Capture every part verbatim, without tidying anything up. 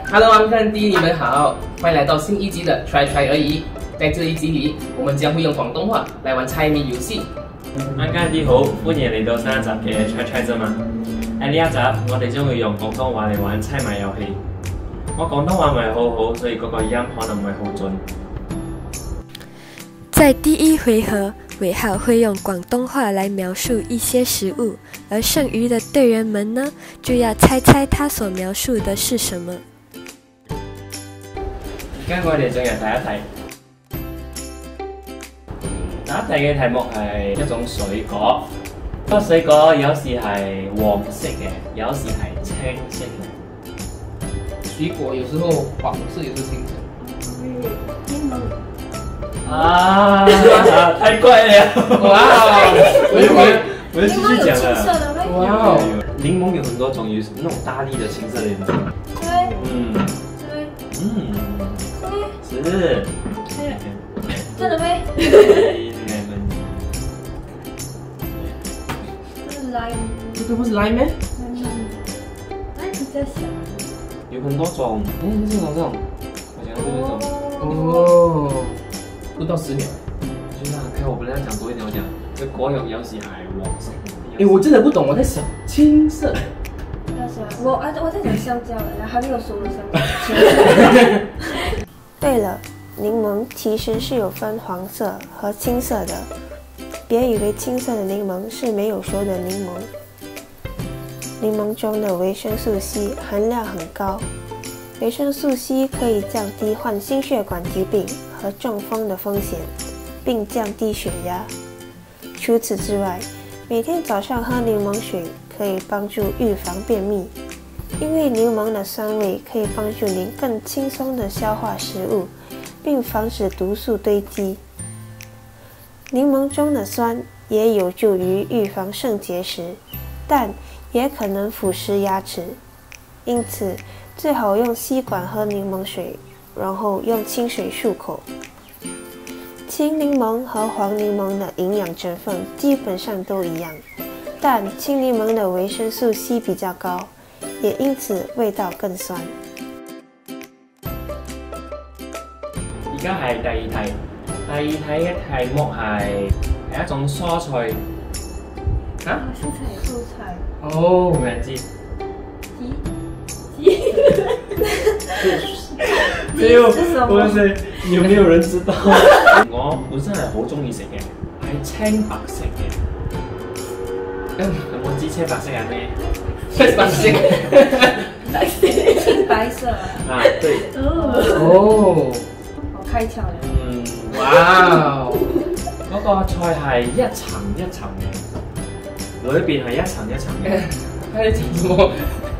Hello， 安干弟，你们好，欢迎来到新一集的 Try Try 而已。在这一集里，我们將會用廣東話來玩猜謎遊戲。 安干弟好，歡迎嚟到新一集嘅 Try Try 啫嘛。喺呢一集，我哋將會用廣東話嚟玩猜謎遊戲。我廣東話唔係好好，所以嗰個音可能唔係好準。 在第一回合，尾浩会用广东话来描述一些食物，而剩余的队员们呢，就要猜猜他所描述的是什么。 而家我哋進入第一題。第一題嘅題目係一種水果，個水果有時係黃色嘅，有時係青色嘅。 水果有時候黃色，有時青色。 檸檬。 啊！太快了！哇！我我我要繼續講了。哇！檸檬有很多種，有那種大粒的青色的檸檬。 對。 嗯。 對。 嗯。 對。 是。 真的咩？ 這是 lime。 這個不是 lime 咩 ？lime 比較小。 有很多種，嗯，這種這種，我想要這種。 哦。不到十秒。 就那看我本來要講多一點，我講這果有有時係黃色。 哎，我真的不懂，我在想青色。 我啊，我在講香蕉，然後還沒有熟的香蕉。 对了，檸檬其实是有分黄色和青色的，别以为青色的柠檬是没有熟的柠檬。柠檬中的维生素 C 含量很高，维生素 C 可以降低患心血管疾病和中风的风险，并降低血压。除此之外，每天早上喝柠檬水可以帮助预防便秘，因为柠檬的酸味可以帮助您更轻松地消化食物，并防止毒素堆积。柠檬中的酸也有助于预防肾结石，但也可能腐蚀牙齿，因此最好用吸管喝柠檬水，然后用清水漱口。青柠檬和黄柠檬的营养成分基本上都一样，但青柠檬的维生素 C 比较高，也因此味道更酸。 而家係第二題，第二題嘅題目係係一種蔬菜。啊？ 蔬菜蔬菜。 哦，冇人知。 雞雞。 沒有，不是，有沒有人知道？我本身係好中意食嘅，係青白色嘅。有冇知青白色係咩？ 青白色。 青白色。 啊，對。 哦。 好開竅嘅。 嗯， 哇！ 嗰個菜係一層一層嘅，裏邊係一層一層嘅。 喺層什麼？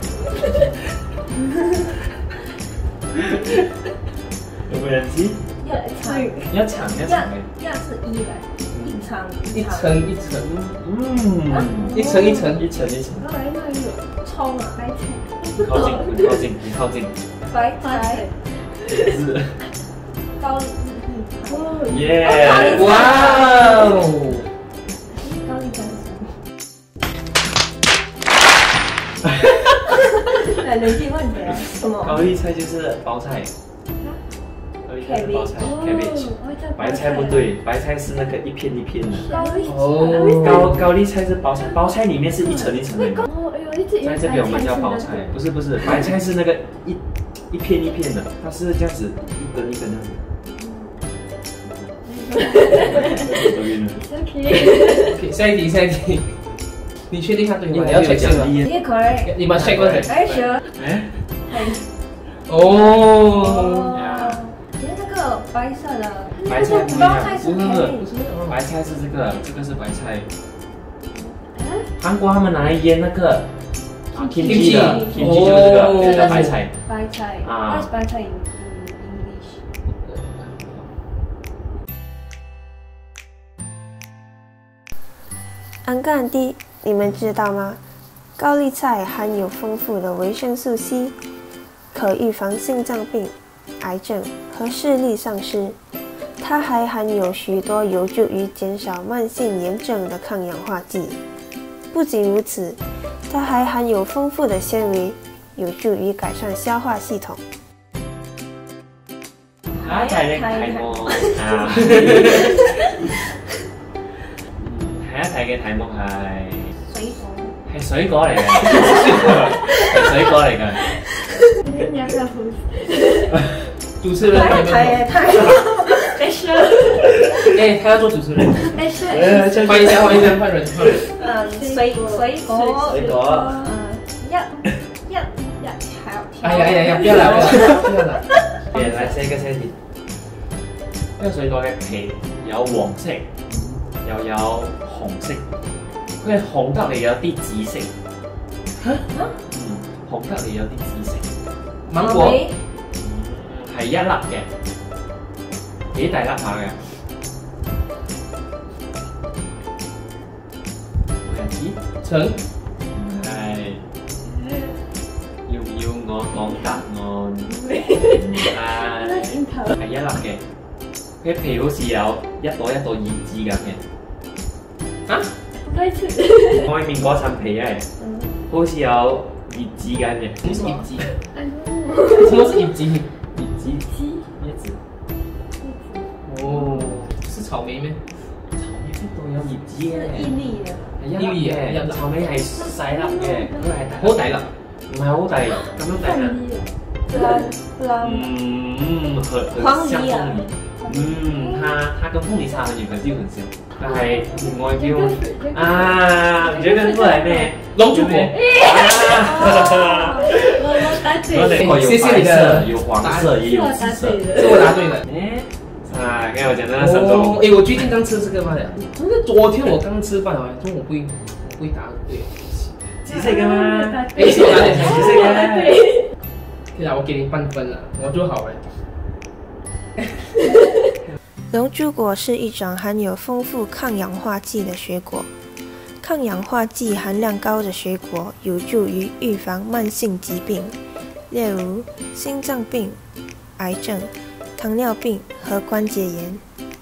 有冇人知？ 一層一層一層嘅。 一是一嚟，一層一層一層， 嗯， 一層一層一層一層。 我來那裡有蔥啊，白菜。 靠近，很靠近，很靠近。 白菜。 是。 高麗。 耶！ 哇哦！ 高麗菜是什麼？來，累計問題啊！什麼？ 高麗菜就是包菜。高麗菜是包菜 ，cabbage。白菜不對，白菜是那個一片一片的。 高麗哦。 高高麗菜是包菜，包菜裡面是一層一層的。 哦，哎呦，一直以為在這邊我們叫包菜，不是不是，白菜是那個一一片一片的，它是這樣子一根一根這樣子。 OK， 下一題，下一題。你確定它對嗎？你要 check 先嗎？ 你 correct。 你把 check 過先。 Are you sure？ 哎。 哦。 你看這個白色的。 白菜不一包菜是樣，不是，白菜是這個，這個是白菜。韓國他們拿來醃那個 kimchi 的 ，kimchi 就是這個，這個白菜。 白菜。 啊。 那是白菜 in English。 安干弟，你们知道吗？高丽菜含有丰富的维生素 C， 可预防心脏病、癌症和视力丧失。它还含有许多有助于减少慢性炎症的抗氧化剂。不仅如此，它还含有丰富的纤维，有助于改善消化系统。 下一題嘅題目啊，下一題嘅題目係水果， 係水果嚟嘅，係水果嚟嘅。 你要不要呼主持人， 太太太，没事， 哎，他要做主持人， 没事。 换一下，换一下，换人，换人。 嗯，水水果， 水果， 嗯，一一一條。 哎呀哎呀呀！不要啦，不要啦，不要啦。 嚟嚟寫嘅寫字。呢個水果嘅皮有黃色，又有紅色，佢係紅得嚟有啲紫色。 嚇？ 嗯，紅得嚟有啲紫色。 芒果係一粒嘅，幾大粒下嘅。冇人知？ 橙。 係。要唔要我講答案？係係一粒嘅，佢皮好似有一朵一朵葉子咁嘅。 啊？ 外面嗰層皮係好似有葉子咁嘅。 什麼是葉子？什麼是葉子？ 葉子葉子。 哦，是草莓咩？ 草莓邊度有葉子嘅？ 伊利嘅。 係一粒嘅，草莓係細粒嘅，佢係好大粒。 唔係好大，咁樣大啊！嗯，很很像鳳梨。嗯，它它跟鳳梨差很遠，可是又很像。但係另外叫啊，唔知跟出來咩？ 龍珠果。 我哋有白色，有黃色，也有紫色。 是我答對了。 哎，啊，剛才我講的那三種。 哎，我最近剛吃這個飯了，就是昨天我剛吃飯啊，中午不會不會答對。 紫色嘅嘛， 誒，是我答對， 紫色嘅。 對啊，我給你半分了，我做好了。 龍珠果是一種含有豐富抗氧化劑的水果。抗氧化劑含量高的水果有助於預防慢性疾病，例如心臟病、癌症、糖尿病和關節炎。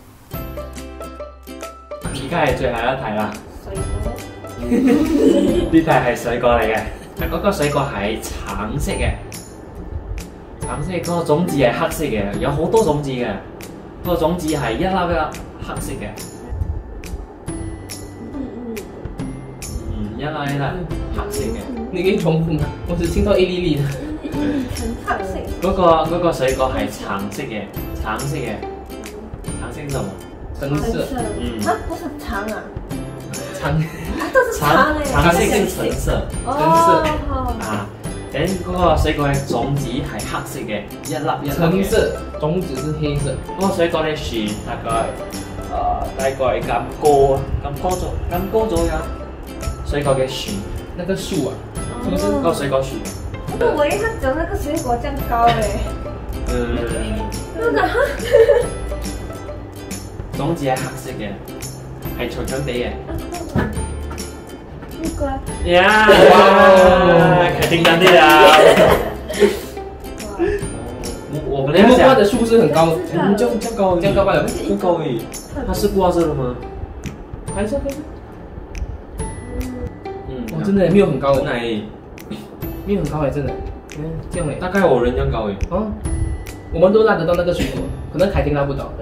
而家係最後一題啦。 水果。 呢題係水果嚟嘅，但嗰個水果係橙色嘅。橙色嗰個種子係黑色嘅，有好多種子嘅。嗰個種子係一粒一粒黑色嘅。嗯，一粒一粒黑色嘅。 你可以重複嗎？我只聽到一粒粒。 黑色。 嗰個嗰個水果係橙色嘅，橙色嘅。橙色係什麼？ 橙色。 嗯。 啊，不是橙啊。 橙。 啊，都是橙嘞。 橙色跟橙色。 橙色。 啊。等嗰個水果嘅種子係黑色嘅，一粒一粒嘅。 橙色，種子是黑色。 嗰個水果嘅樹大概誒大概咁高咁高咗咁高咗呀。水果嘅樹， 那個樹啊， 是不是嗰個水果樹？ 我以為他長那個水果這樣高嘞。 嗯。 真的哈？ 種子係黑色嘅，係長長地嘅。 木瓜。 呀！哇，肯定難啲啊！我我們木瓜的樹是很高， 嗯，這樣這樣高， 這樣高吧？ 這樣高誒，它是掛着的嗎？ 還是？ 嗯， 哇，真的沒有很高， 真係沒有很高誒，真的。嗯，這樣誒， 大概我人這樣高誒。 哦，我們都拉得到那個水果，可能凱婷拉不到。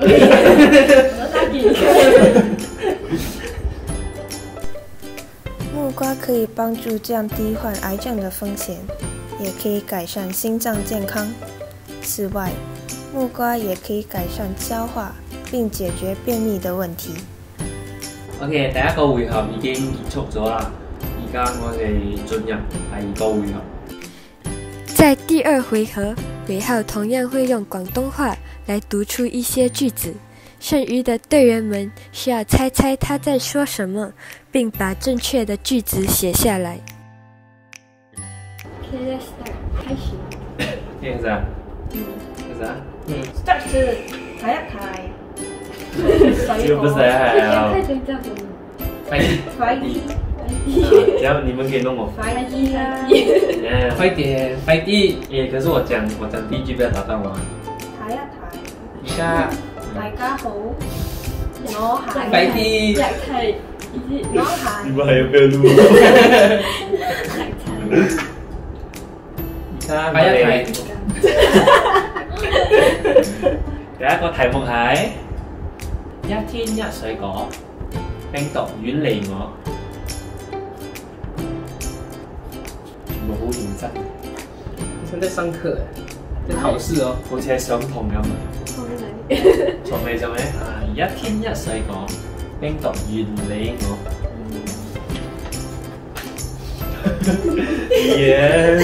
木瓜可以幫助降低患癌症的風險，也可以改善心臟健康。此外，木瓜也可以改善消化，並解決便秘的問題。 OK，第一個回合已經結束咗啦，而家我哋進入第二個回合。 在第二回合，偉浩同樣會用廣東話來讀出一些句子，剩餘的隊員們需要猜猜他在說什麼，並把正確的句子寫下來。 OK， start，開始。 開始啊？ 嗯。 開始啊？ 嗯。 start 是睇一睇。 這個不是還好。 太緊張了。 快啲！ 快啲！ 只要你們可以弄我。 快啲啦！ 快點！快啲！ 誒，可是我講我講第一句不要打斷我。 睇一睇。 而家。 大家好，我係快啲！ 日係我係。 你們還要不要錄？而家我哋， 第一個題目係一天一水果，病毒遠離我。全部好認真。 现在上課在考試哦， 好似係上堂咁。從未做咩？啊！一天一水果，病毒遠離我。耶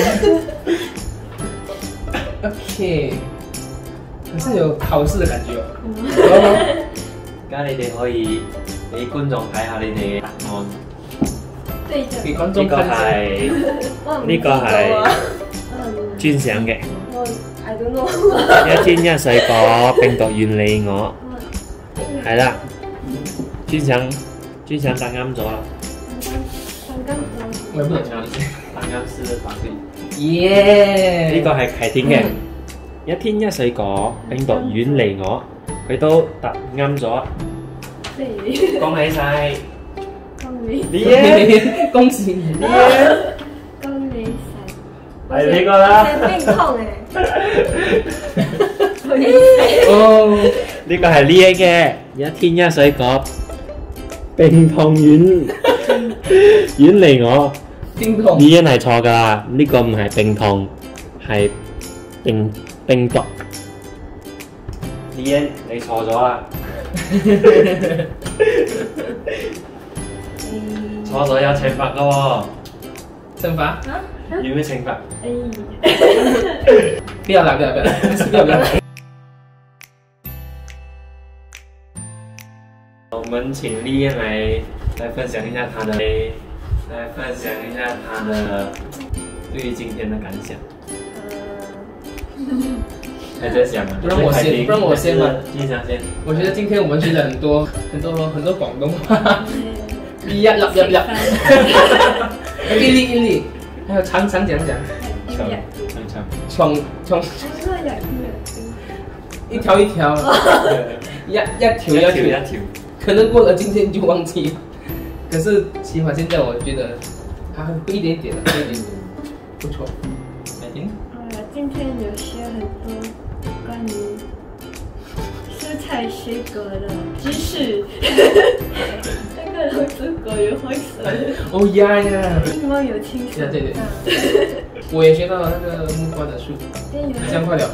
OK， 好像有考試的感覺哦。 而家你哋可以俾觀眾睇下你哋答案。 對着給觀呢個眾看一下。 係我唔呢個係專想嘅。 我 I don't know。 一天一水果，病毒遠離我。係啦，專想專想答啱咗啦。 剛剛我也不懂哪裡是。 答啱是答對。 耶！ 呢個係啟天嘅。一天一水果，病毒遠離我，佢都答啱咗。 對。 恭喜晒！ 恭喜你耶！ 恭喜你！ 恭喜晒！ 係呢個啦。 病痛誒。 哦， 呢個係呢一嘅，一天一水果，病痛遠遠離我。 病痛。 呢一係錯㗎啦，呢個唔係病痛，係病病毒。呢一你錯咗啦，錯咗有懲罰㗎喎。 懲罰？ 要咩懲罰？ 不要啦，不要，不要，不要，不要。 我們請麗燕來來分享一下她的，來分享一下她的對於今天的感想。還在想啊？ 不讓我先，不讓我先嘛。 先想先。 我覺得今天我們學了很多很多很多廣東話，一呀呀呀呀，一粒一粒，還有長長講講， 長長長， 闖闖，一條一條，一一條一條一條。 可能過了今天就忘記了，可是起碼現在我覺得還會一點點的，一點點，不錯。來聽。 呃，今天有學很多關於蔬菜水果的知識。那個龍珠果有黃色。 哦呀呀！ 檸檬有青色。 對對對。我也學到了那個木瓜的樹，這樣快了。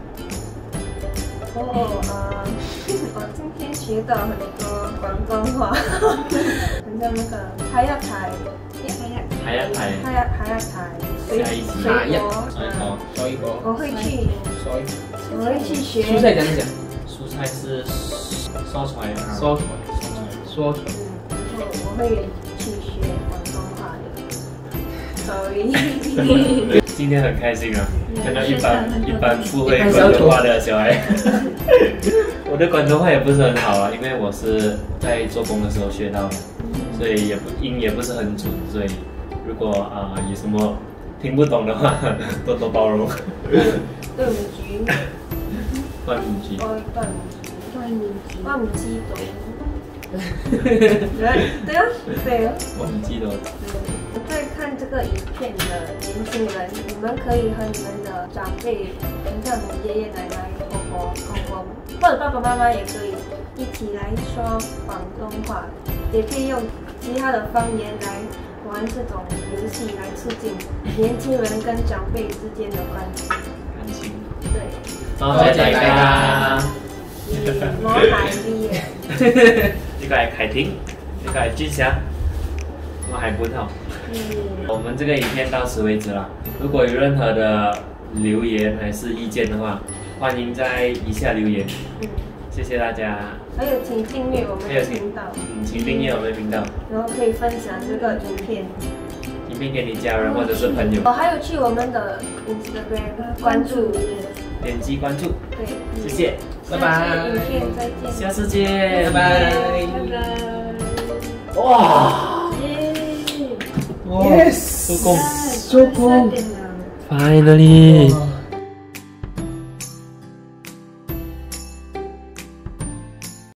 哦，呃，我今天學到很多廣東話，很像那個海一台， 海一台， 海一海一台，水水果， 水果， 水果。 我會去， 水， 我會去學。 蔬菜怎樣講？ 蔬菜是蔬菜啊。 蔬菜，蔬菜。 嗯，我我會去學廣東話的。Sorry。 今天很開心啊，看到一般一般不會廣東話的小孩。我的廣東話也不是很好啊，因為我是在做工的時候學到的，所以也不音也不是很準，所以如果啊、呃、有什麼聽不懂的話，多多包容。 對唔住。 端午節。 哦，端午節。端午節。端午節到。對啊，對啊。 我唔知道。 在看這個影片的年輕人，你們可以和你們的長輩，像你爺爺奶奶、婆婆、公公，或者爸爸媽媽也可以一起來說廣東話，也可以用其他的方言來玩這種遊戲，來促進年輕人跟長輩之間的關係。 感情。 對。 多謝大家。 我係啲嘢。 呢個係啟天，呢個係俊祥，我係本頭。嗯，我們這個影片到此為止了。如果有任何的留言還是意見的話，歡迎在以下留言。嗯，謝謝大家。 還有請訂閱我們的頻道。 嗯，請訂閱我們的頻道。 然後可以分享這個影片。 影片給你家人或者是朋友。 哦，還有去我們的 Instagram 關注。 點擊關注。 對， 謝謝， 拜拜。 影片再見。 下次見， 拜拜。 拜拜。 哇！ Yes， 收工， 收工 ，Finally。